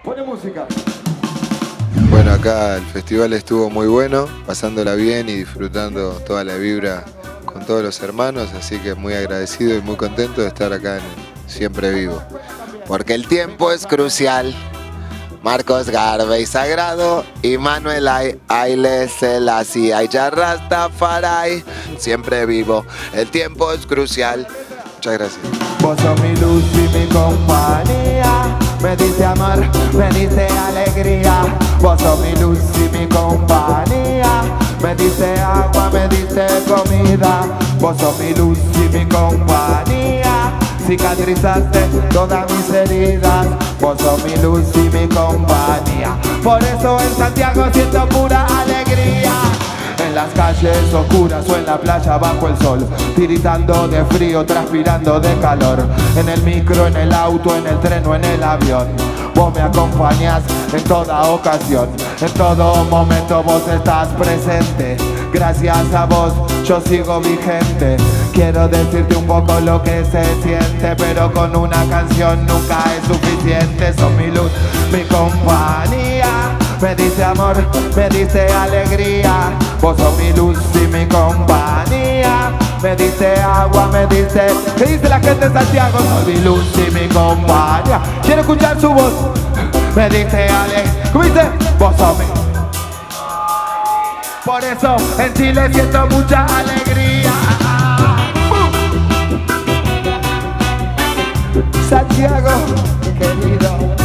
Pone música. Bueno, acá el festival estuvo muy bueno, pasándola bien y disfrutando toda la vibra con todos los hermanos, así que muy agradecido y muy contento de estar acá en Siempre Vivo. Porque el tiempo es crucial. Marcos Garvey Sagrado, Immanuel Haile Selassie, Ayar Rastafari, Siempre Vivo. El tiempo es crucial. Muchas gracias. Vos sos mi luz y mi compañía. Me dice amor, me dice alegría. Vos sos mi luz y mi compañía. Me dice agua, me dice comida. Vos sos mi luz y mi compañía. Cicatrizaste todas mis heridas. Vos sos mi luz y mi compañía. Por eso en Santiago siento pura alegría. En las calles oscuras o en la playa bajo el sol, tiritando de frío, transpirando de calor. En el micro, en el auto, en el tren o en el avión, vos me acompañás en toda ocasión. En todo momento vos estás presente. Gracias a vos yo sigo vigente. Quiero decirte un poco lo que se siente, pero con una canción nunca es suficiente. Sos mi luz, mi compañía. Me dice amor, me dice alegría. Vos sos mi luz y mi compañía. Me dice agua, me dice... ¿Qué dice la gente de Santiago? Sos mi luz y mi compañía. Quiero escuchar su voz. Me dice ¿cómo dice? Vos sos mi... Por eso en Chile siento mucha alegría. Santiago, querido.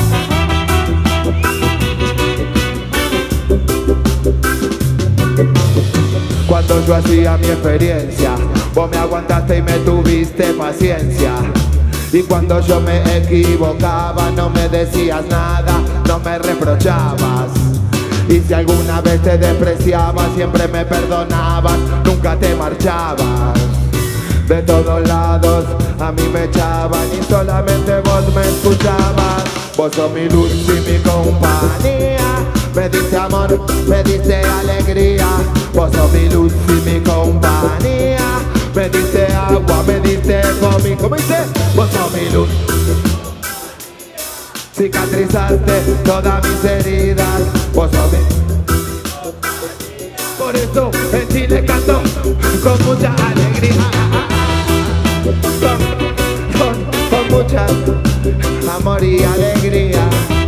Cuando yo hacía mi experiencia, vos me aguantaste y me tuviste paciencia. Y cuando yo me equivocaba, no me decías nada, no me reprochabas. Y si alguna vez te despreciaba, siempre me perdonabas, nunca te marchabas. De todos lados a mí me echaban y solamente vos me escuchabas. Vos sos mi luz y mi compañía. Me dice amor, me dice alegría. Vos sos mi luz y mi compañía. Me dice agua, me dice comida. ¿Cómo dice? Vos sos mi luz. Cicatrizaste todas mis heridas. Vos sos mi... Por eso en Chile canto con mucha alegría. Con mucha amor y alegría.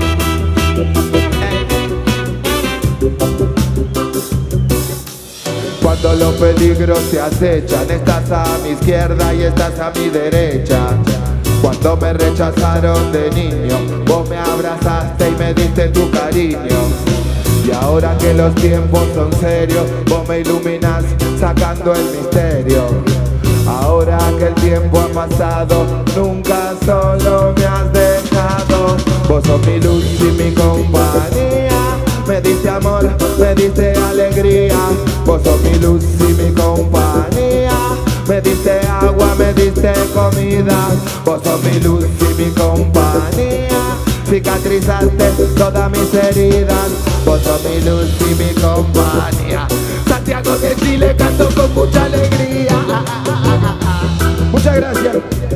Cuando los peligros te acechan, estás a mi izquierda y estás a mi derecha. Cuando me rechazaron de niño, vos me abrazaste y me diste tu cariño. Y ahora que los tiempos son serios, vos me iluminas sacando el misterio. Ahora que el tiempo ha pasado, nunca solo me has dejado. Vos sos mi luz y mi compañía. Me dice amor, me dice alegría. Vos sos mi luz y mi compañía. Me dice agua, me dice comida. Vos sos mi luz y mi compañía. Cicatrizaste todas mis heridas. Vos sos mi luz y mi compañía. Santiago de Chile canto con mucha alegría. Muchas gracias.